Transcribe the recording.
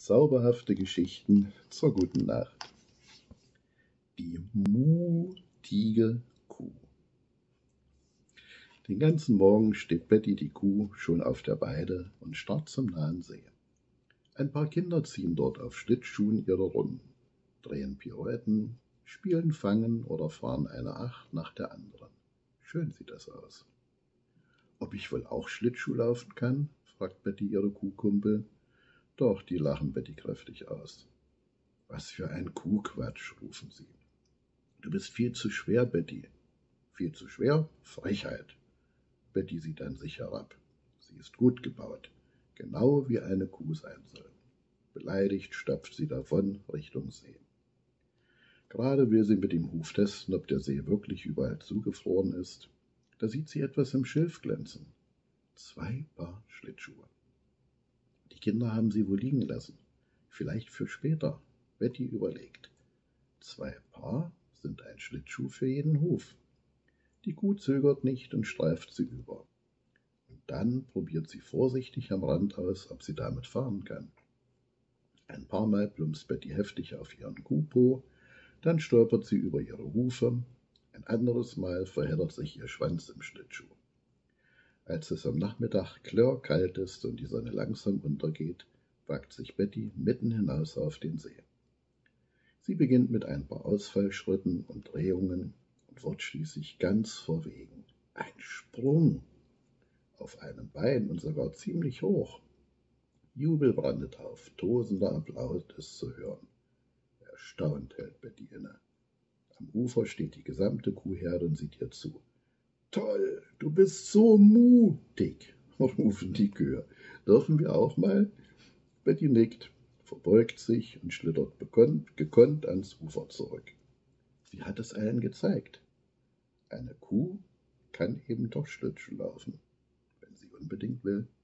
Zauberhafte Geschichten zur guten Nacht. Die mutige Kuh. Den ganzen Morgen steht Betty die Kuh schon auf der Weide und starrt zum nahen See. Ein paar Kinder ziehen dort auf Schlittschuhen ihre Runden, drehen Pirouetten, spielen Fangen oder fahren eine Acht nach der anderen. Schön sieht das aus. Ob ich wohl auch Schlittschuh laufen kann? Fragt Betty ihre Kuhkumpel. Doch, die lachen Betty kräftig aus. Was für ein Kuhquatsch, rufen sie. Du bist viel zu schwer, Betty. Viel zu schwer? Frechheit. Betty sieht an sich herab. Sie ist gut gebaut, genau wie eine Kuh sein soll. Beleidigt stapft sie davon Richtung See. Gerade will sie mit dem Huf testen, ob der See wirklich überall zugefroren ist. Da sieht sie etwas im Schilf glänzen. 2 Paar Schlittschuhe. Die Kinder haben sie wohl liegen lassen. Vielleicht für später. Betty überlegt. 2 Paar sind ein Schlittschuh für jeden Huf. Die Kuh zögert nicht und streift sie über. Und dann probiert sie vorsichtig am Rand aus, ob sie damit fahren kann. Ein paar Mal plumpst Betty heftig auf ihren Kuhpo, dann stolpert sie über ihre Hufe, ein anderes Mal verheddert sich ihr Schwanz im Schlittschuh. Als es am Nachmittag klirrkalt ist und die Sonne langsam untergeht, wagt sich Betty mitten hinaus auf den See. Sie beginnt mit ein paar Ausfallschritten und Drehungen und wird schließlich ganz verwegen. Ein Sprung! Auf einem Bein und sogar ziemlich hoch. Jubel brandet auf, tosender Applaus ist zu hören. Erstaunt hält Betty inne. Am Ufer steht die gesamte Kuhherde und sieht ihr zu. Toll, du bist so mutig, rufen die Kühe. Dürfen wir auch mal? Betty nickt, verbeugt sich und schlittert gekonnt ans Ufer zurück. Sie hat es allen gezeigt. Eine Kuh kann eben doch Schlittschuh laufen, wenn sie unbedingt will.